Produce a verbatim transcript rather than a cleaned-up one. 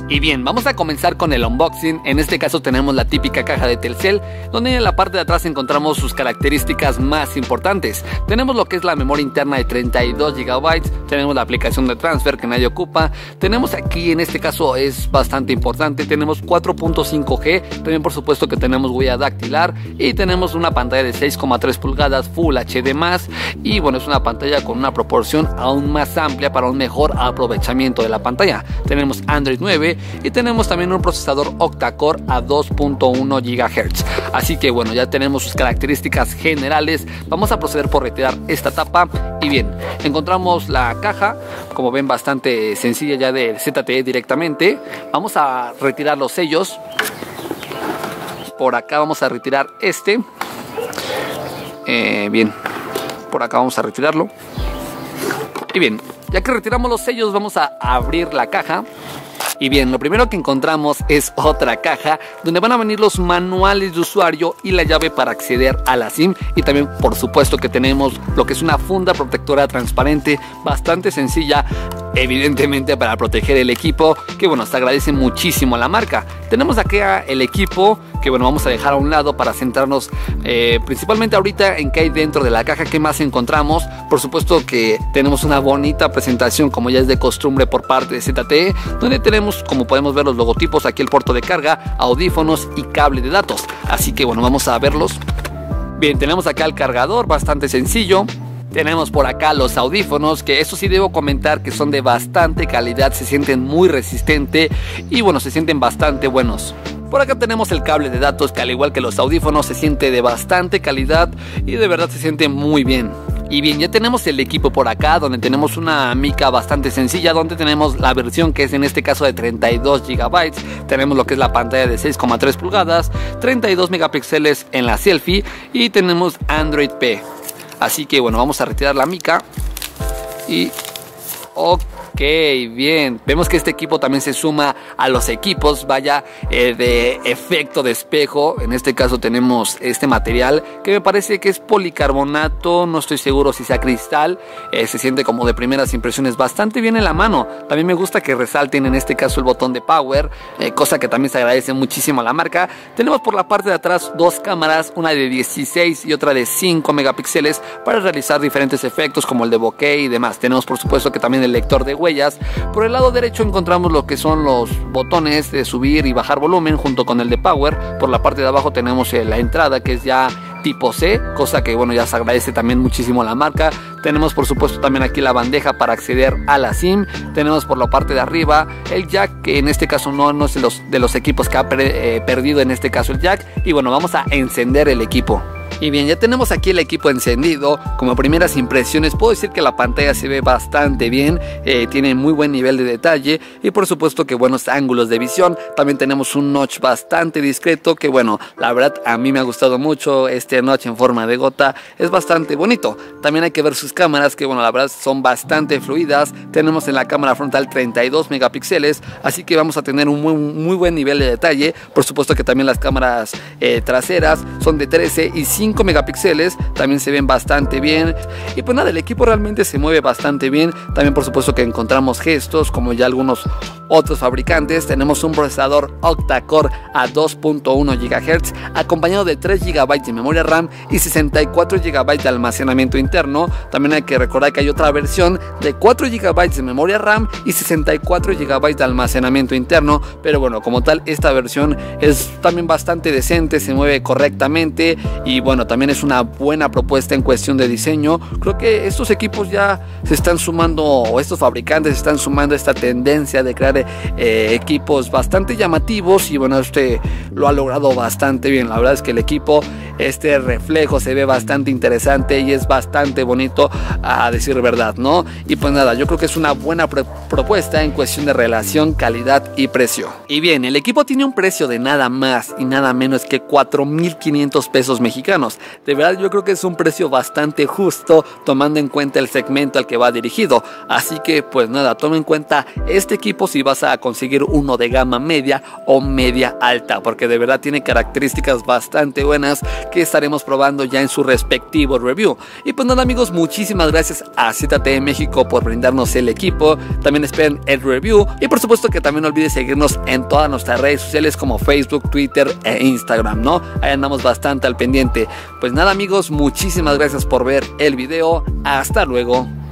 Y bien, vamos a comenzar con el unboxing. En este caso tenemos la típica caja de Telcel, donde en la parte de atrás encontramos sus características más importantes. Tenemos lo que es la memoria interna de treinta y dos gigabytes, tenemos la aplicación de transfer que nadie ocupa, tenemos aquí, en este caso es bastante importante, tenemos cuatro punto cinco G, también por supuesto que tenemos huella dactilar y tenemos una pantalla de seis coma tres pulgadas Full H D más, y bueno, es una pantalla con una proporción aún más amplia para un mejor aprovechamiento de la pantalla. Tenemos Android nueve y tenemos también un procesador octa-core a dos punto uno gigahertz. Así que bueno, ya tenemos sus características generales. Vamos a proceder por retirar esta tapa. Y bien, encontramos la caja, como ven, bastante sencilla ya del Z T E directamente. Vamos a retirar los sellos. Por acá vamos a retirar este. Eh, bien, por acá vamos a retirarlo. Y bien, ya que retiramos los sellos, vamos a abrir la caja. Y bien, lo primero que encontramos es otra caja donde van a venir los manuales de usuario y la llave para acceder a la SIM. Y también por supuesto que tenemos lo que es una funda protectora transparente bastante sencilla, evidentemente para proteger el equipo, que bueno, se agradece muchísimo a la marca. Tenemos aquí el equipo que bueno, vamos a dejar a un lado para centrarnos eh, principalmente ahorita en qué hay dentro de la caja, qué más encontramos. Por supuesto que tenemos una bonita presentación, como ya es de costumbre por parte de Z T E, donde tenemos, como podemos ver, los logotipos, aquí el puerto de carga, audífonos y cable de datos. Así que bueno, vamos a verlos. Bien, tenemos acá el cargador, bastante sencillo. Tenemos por acá los audífonos, que eso sí debo comentar que son de bastante calidad, se sienten muy resistentes y bueno, se sienten bastante buenos. Por acá tenemos el cable de datos, que al igual que los audífonos se siente de bastante calidad y de verdad se siente muy bien. Y bien, ya tenemos el equipo por acá, donde tenemos una mica bastante sencilla, donde tenemos la versión que es en este caso de treinta y dos gigabytes, tenemos lo que es la pantalla de seis coma tres pulgadas, treinta y dos megapíxeles en la selfie y tenemos Android P. Así que bueno, vamos a retirar la mica y... ok, bien, vemos que este equipo también se suma a los equipos, vaya, eh, de efecto de espejo. En este caso tenemos este material que me parece que es policarbonato, no estoy seguro si sea cristal, eh, se siente como de primeras impresiones bastante bien en la mano. También me gusta que resalten en este caso el botón de power, eh, cosa que también se agradece muchísimo a la marca. Tenemos por la parte de atrás dos cámaras, una de dieciséis y otra de cinco megapíxeles para realizar diferentes efectos como el de bokeh y demás. Tenemos por supuesto que también el lector de huellas. Por el lado derecho encontramos lo que son los botones de subir y bajar volumen junto con el de power. Por la parte de abajo tenemos la entrada, que es ya tipo C, cosa que bueno, ya se agradece también muchísimo a la marca. Tenemos por supuesto también aquí la bandeja para acceder a la SIM. Tenemos por la parte de arriba el jack, que en este caso no, no es de los, de los equipos que ha per, eh, perdido en este caso el jack. Y bueno, vamos a encender el equipo. Y bien, ya tenemos aquí el equipo encendido. Como primeras impresiones puedo decir que la pantalla se ve bastante bien, eh, tiene muy buen nivel de detalle y por supuesto que buenos ángulos de visión. También tenemos un notch bastante discreto, que bueno, la verdad a mí me ha gustado mucho este notch en forma de gota, es bastante bonito. También hay que ver sus cámaras, que bueno, la verdad son bastante fluidas. Tenemos en la cámara frontal treinta y dos megapíxeles, así que vamos a tener un muy, muy buen nivel de detalle. Por supuesto que también las cámaras eh, traseras son de trece y cinco megapíxeles, también se ven bastante bien. Y pues nada, el equipo realmente se mueve bastante bien. También por supuesto que encontramos gestos como ya algunos otros fabricantes. Tenemos un procesador octa-core a dos punto uno gigahertz acompañado de tres gigabytes de memoria RAM y sesenta y cuatro gigabytes de almacenamiento interno. También hay que recordar que hay otra versión de cuatro gigabytes de memoria RAM y sesenta y cuatro gigabytes de almacenamiento interno, pero bueno, como tal esta versión es también bastante decente, se mueve correctamente y bueno, también es una buena propuesta en cuestión de diseño. Creo que estos equipos ya se están sumando, o estos fabricantes se están sumando a esta tendencia de crear eh, equipos bastante llamativos y bueno, este lo ha logrado bastante bien. La verdad es que el equipo, este reflejo se ve bastante interesante y es bastante bonito, a decir verdad, ¿no? Y pues nada, yo creo que es una buena pro propuesta en cuestión de relación, calidad y precio. Y bien, el equipo tiene un precio de nada más y nada menos que cuatro mil quinientos pesos mexicanos. De verdad yo creo que es un precio bastante justo tomando en cuenta el segmento al que va dirigido. Así que pues nada, toma en cuenta este equipo si vas a conseguir uno de gama media o media alta, porque de verdad tiene características bastante buenas que estaremos probando ya en su respectivo review. Y pues nada amigos, muchísimas gracias a Z T E México por brindarnos el equipo. También esperen el review y por supuesto que también no olvides seguirnos en todas nuestras redes sociales como Facebook, Twitter e Instagram, ¿no? Ahí andamos bastante al pendiente. Pues nada amigos, muchísimas gracias por ver el video. Hasta luego.